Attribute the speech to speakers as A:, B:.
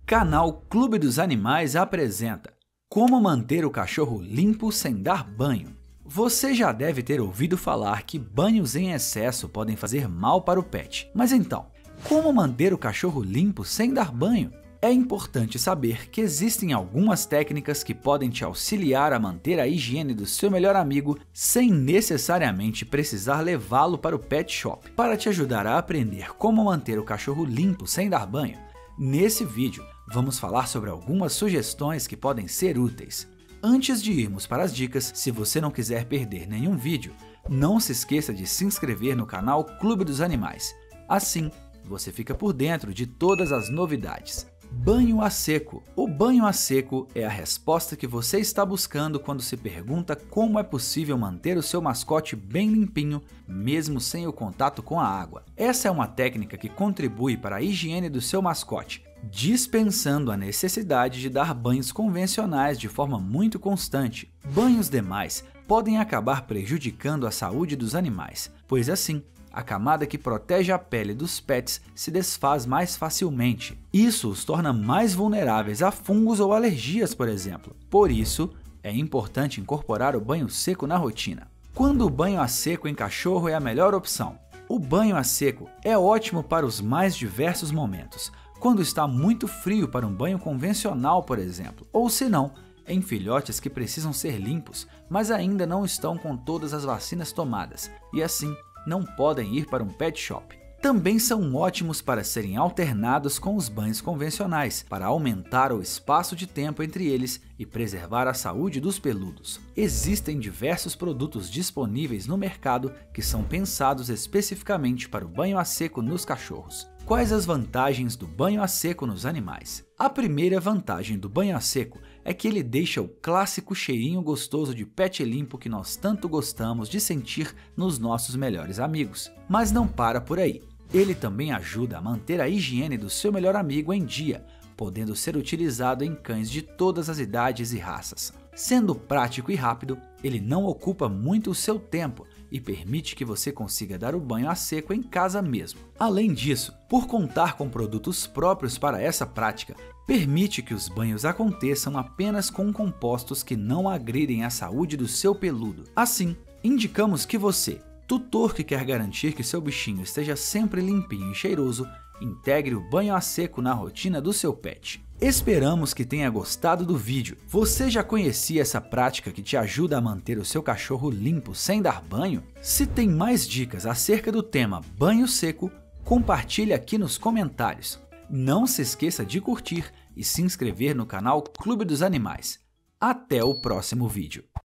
A: Canal Clube dos Animais apresenta Como manter o cachorro limpo sem dar banho. Você já deve ter ouvido falar que banhos em excesso podem fazer mal para o pet. Mas então, como manter o cachorro limpo sem dar banho? É importante saber que existem algumas técnicas que podem te auxiliar a manter a higiene do seu melhor amigo sem necessariamente precisar levá-lo para o pet shop. Para te ajudar a aprender como manter o cachorro limpo sem dar banho, nesse vídeo vamos falar sobre algumas sugestões que podem ser úteis. Antes de irmos para as dicas, se você não quiser perder nenhum vídeo, não se esqueça de se inscrever no canal Clube dos Animais. Assim, você fica por dentro de todas as novidades. Banho a seco. O banho a seco é a resposta que você está buscando quando se pergunta como é possível manter o seu mascote bem limpinho, mesmo sem o contato com a água. Essa é uma técnica que contribui para a higiene do seu mascote, dispensando a necessidade de dar banhos convencionais de forma muito constante. Banhos demais podem acabar prejudicando a saúde dos animais, pois assim, a camada que protege a pele dos pets se desfaz mais facilmente. Isso os torna mais vulneráveis a fungos ou alergias, por exemplo. Por isso, é importante incorporar o banho seco na rotina. Quando o banho a seco em cachorro é a melhor opção? O banho a seco é ótimo para os mais diversos momentos. Quando está muito frio para um banho convencional, por exemplo, ou se não, em filhotes que precisam ser limpos, mas ainda não estão com todas as vacinas tomadas, e assim não podem ir para um pet shop. Também são ótimos para serem alternados com os banhos convencionais, para aumentar o espaço de tempo entre eles e preservar a saúde dos peludos. Existem diversos produtos disponíveis no mercado que são pensados especificamente para o banho a seco nos cachorros. Quais as vantagens do banho a seco nos animais? A primeira vantagem do banho a seco é que ele deixa o clássico cheirinho gostoso de pet limpo que nós tanto gostamos de sentir nos nossos melhores amigos. Mas não para por aí. Ele também ajuda a manter a higiene do seu melhor amigo em dia, podendo ser utilizado em cães de todas as idades e raças. Sendo prático e rápido, ele não ocupa muito o seu tempo e permite que você consiga dar o banho a seco em casa mesmo. Além disso, por contar com produtos próprios para essa prática, permite que os banhos aconteçam apenas com compostos que não agridem a saúde do seu peludo. Assim, indicamos que você, tutor que quer garantir que seu bichinho esteja sempre limpinho e cheiroso, integre o banho a seco na rotina do seu pet. Esperamos que tenha gostado do vídeo. Você já conhecia essa prática que te ajuda a manter o seu cachorro limpo sem dar banho? Se tem mais dicas acerca do tema banho seco, compartilhe aqui nos comentários. Não se esqueça de curtir e se inscrever no canal Clube dos Animais. Até o próximo vídeo.